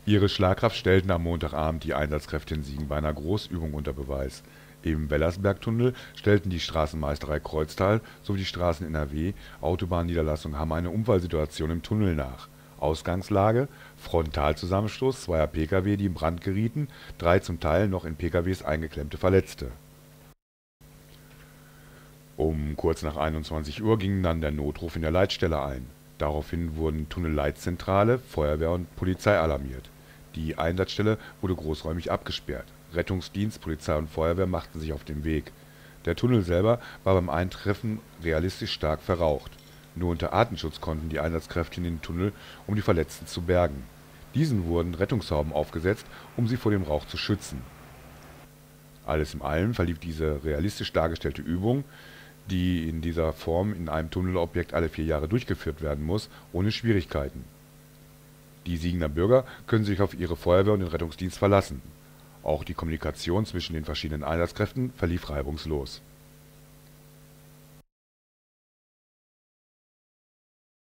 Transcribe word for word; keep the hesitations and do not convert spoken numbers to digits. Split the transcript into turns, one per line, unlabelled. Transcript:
Ihre Schlagkraft stellten am Montagabend die Einsatzkräfte in Siegen bei einer Großübung unter Beweis. Im Wellersbergtunnel stellten die Straßenmeisterei Kreuztal sowie die Straßen N R W Autobahnniederlassung Hamm eine Unfallsituation im Tunnel nach. Ausgangslage: Frontalzusammenstoß zweier Pkw, die in Brand gerieten, drei zum Teil noch in Pkws eingeklemmte Verletzte. Um kurz nach einundzwanzig Uhr ging dann der Notruf in der Leitstelle ein. Daraufhin wurden Tunnelleitzentrale, Feuerwehr und Polizei alarmiert. Die Einsatzstelle wurde großräumig abgesperrt. Rettungsdienst, Polizei und Feuerwehr machten sich auf den Weg. Der Tunnel selber war beim Eintreffen realistisch stark verraucht. Nur unter Atemschutz konnten die Einsatzkräfte in den Tunnel, um die Verletzten zu bergen. Diesen wurden Rettungshauben aufgesetzt, um sie vor dem Rauch zu schützen. Alles in allem verlief diese realistisch dargestellte Übung, die in dieser Form in einem Tunnelobjekt alle vier Jahre durchgeführt werden muss, ohne Schwierigkeiten. Die Siegener Bürger können sich auf ihre Feuerwehr und den Rettungsdienst verlassen. Auch die Kommunikation zwischen den verschiedenen Einsatzkräften verlief reibungslos